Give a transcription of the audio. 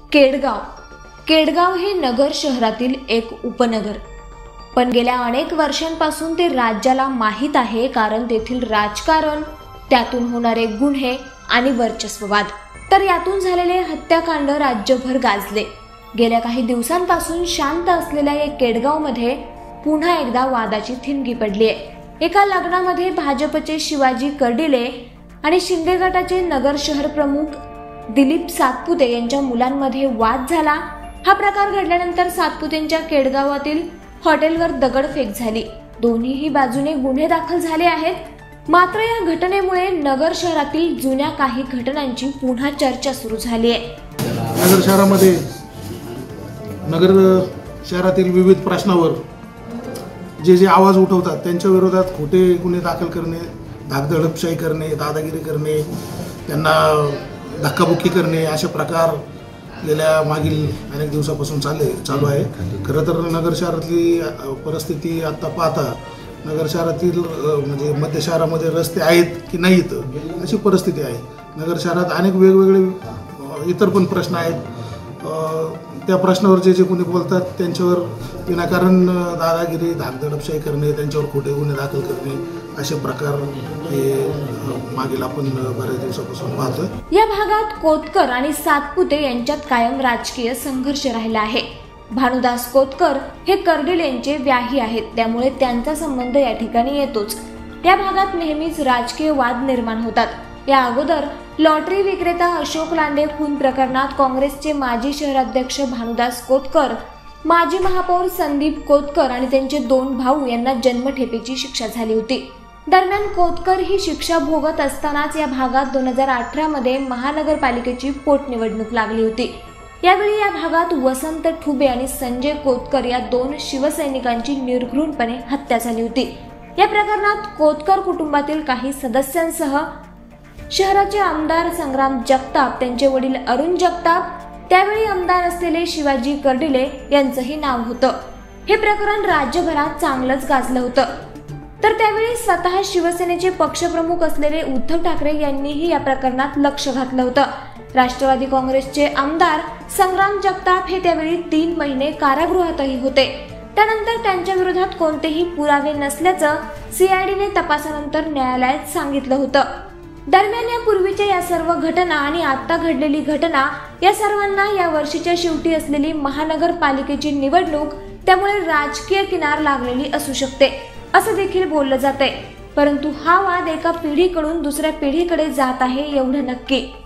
केडगाव हे नगर शहरातील एक उपनगर, पण गेल्या अनेक वर्षांपासून ते राज्याला माहीत आहे, कारण तेथील राजकारण, त्यातून होणारे गुन्हे आणि वर्चस्ववाद, तर यातून झालेले हत्याकांड राज्यभर गाजले। गेल्या काही दिवसांपासून शांत असलेल्या या केडगावमध्ये पुन्हा एकदा वादाची ठिणगी पडली आहे। एका लग्नामध्ये भाजपचे शिवाजी कर्डिले आणि शिंदे गटाचे नगर शहर प्रमुख दिलीप सातपुते यांच्या मुलांमध्ये वाद झाला। हा प्रकार घडल्यानंतर सातपुतेंच्या केडगावातील हॉटेलवर दगडफेक झाली। दोन्हीही बाजूने गुन्हे दाखल झाले आहेत। मात्र या घटनेमुळे नगर शहरातील जुन्या काही घटनांची पुन्हा चर्चा सुरू झाली आहे। नगर शहरातील विविध प्रश्नावर जे आवाज उठवतात त्यांच्या विरोधात खोटे गुन्हे दाखल करणे, धाकधडकशाही करणे, दादागिरी करणे, त्यांना धक्काबुक्की करणे, असे प्रकार गेल्या मागील अनेक दिवसापासून चालू आहे। खरं तर नगर शहरातली परिस्थिती आता पाहता नगर शहरातील म्हणजे मध्य शहरामध्ये रस्ते आहेत की नाहीत अशी परिस्थिती आहे। नगर शहरात अनेक वेगवेगळे इतर पण प्रश्न आहेत। त्या प्रश्नावर जे कोणी बोलतात त्यांच्यावर विनाकारण दादागिरी, धाकधडकशाही करणे, त्यांच्यावर खोटे गुन्हे दाखल करणे, असे प्रकार हे मागील आपण बऱ्याच दिवसापासून पाहतोय। या भागात कोतकर आणि सातपुते यांच्यात कायम राजकीय संघर्ष राहिला आहे। भानुदास कोतकर हे कर्डिलेंचे व्याही आहेत, त्यामुळे त्यांचा संबंध या ठिकाणी येतोच। या भागात नेहमीच राजकीय वाद निर्माण होतात। या अगोदर लॉटरी विक्रेता अशोक लांडे खून प्रकरणात काँग्रेसचे माजी शहराध्यक्ष भानुदास कोतकर, माजी महापौर संदीप कोतकर आणि त्यांचे 2 भाऊ यांना जन्मठेपेची शिक्षा झाली होती। दरम्यान कोतकर ही शिक्षा भोगत असतानाच या भागात 2018 मध्ये महानगरपालिकेची पोटनिवडणूक लागली होती। यावेळी या भागात वसंत ठुबे आणि संजय कोतकर या 2 शिवसैनिकांची निर्घृणपणे हत्या झाली होती। या प्रकरणात कोतकर कुटुंबातील काही सदस्यांसह शहराचे आमदार संग्राम जगताप, त्यांचे वडील अरुण जगताप, त्यावेळी आमदार असलेले शिवाजी कर्डिले यांचंही नाव होतं। हे प्रकरण राज्यभरात चांगलंच गाजलं होतं। तर त्यावेळी स्वतः शिवसेनेचे पक्षप्रमुख असलेले उद्धव ठाकरे यांनीही या प्रकरणात लक्ष घातलं होतं। राष्ट्रवादी काँग्रेसचे आमदार संग्राम जगताप हे त्यावेळी 3 महिने कारागृहातही होते। त्यानंतर त्यांच्या विरोधात कोणतेही पुरावे नसल्याचं CIDने तपासानंतर न्यायालयात सांगितलं होतं। दरम्यान या पूर्वीच्या या सर्व घटना आणि आता घडलेली घटना या सर्वांना या वर्षीच्या शेवटी असलेली महानगरपालिकेची निवडणूक, त्यामुळे राजकीय किनार लागलेली असू शकते असं देखील बोललं जातंय। परंतु हा वाद एका पिढीकडून दुसऱ्या पिढीकडे जात आहे एवढं नक्की।